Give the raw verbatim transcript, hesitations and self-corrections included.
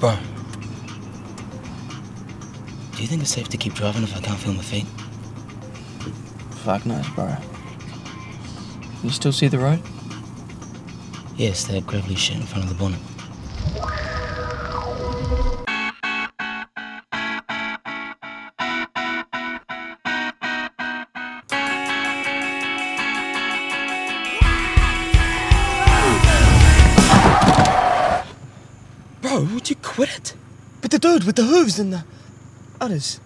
Bro. Do you think it's safe to keep driving if I can't feel my feet? Fuck knows, bro. You still see the road? Yes, that gravelly shit in front of the bonnet. Bro, would you quit it? But the dude with the hooves and the others.